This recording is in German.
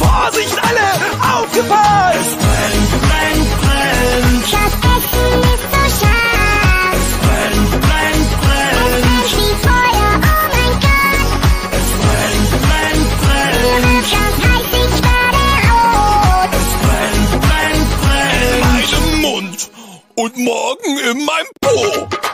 Vorsicht alle, aufgepasst! Brennt, brennt, brennt. Das Essen ist so scharf. Es brennt, brennt, brennt. Es wie Feuer, oh mein Gott. Es brennt, brennt, Mir brennt. macht das 30 Grad rot. Es brennt, brennt, brennt. In meinem Mund und morgen in meinem Po.